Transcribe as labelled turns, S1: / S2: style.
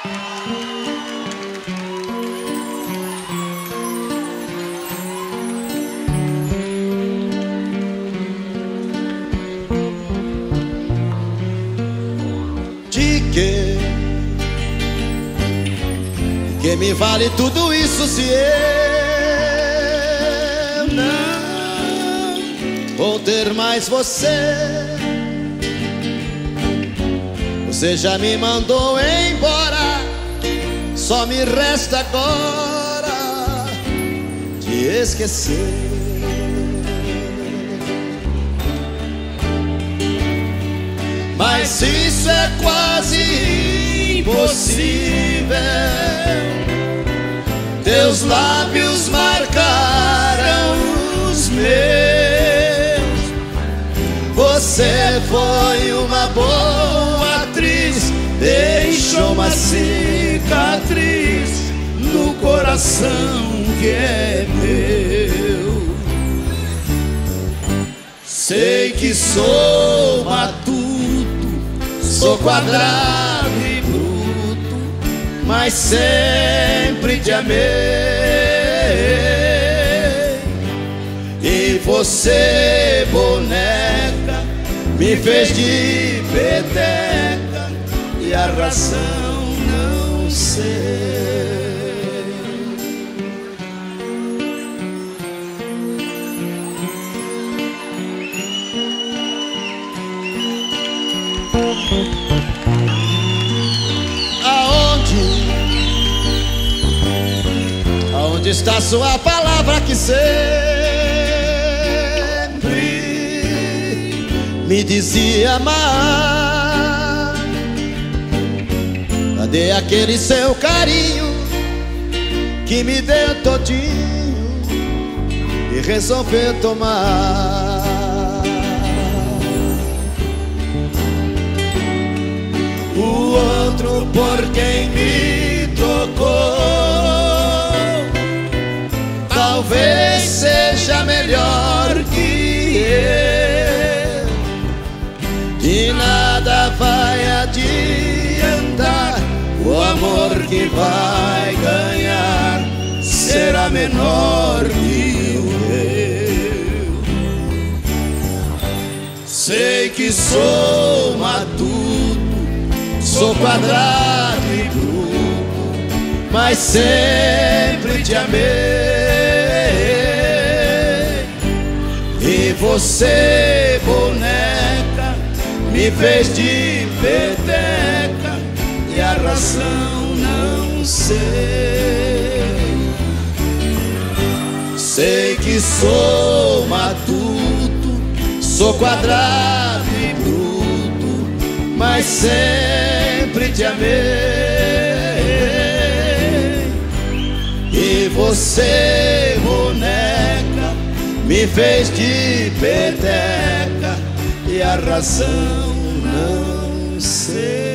S1: De que me vale tudo isso se eu não vou ter mais você? Você já me mandou embora, só me resta agora te esquecer. Mas isso é quase impossível. Teus lábios marcaram os meus. Você foi uma boa atriz, deixou uma cicatriz no coração que é meu. Sei que sou matuto, sou quadrado e bruto, mas sempre te amei. E você, boneca, me fez de peteca, e a razão não sei. Aonde está sua palavra que sempre me dizia amar? Cadê aquele seu carinho que me deu todinho e resolveu tomar? O outro por quem me trocou talvez seja melhor que eu. De nada vai adiantar, o amor que vai ganhar será menor que o meu. Sei que sou matuto, sou quadrado e bruto, mas sempre te amei. E você, boneca, me fez de peteca, e a razão não sei. Sei que sou matuto, sou quadrado e bruto, mas sempre te amei. E você, boneca, me fez de peteca, e a razão não sei.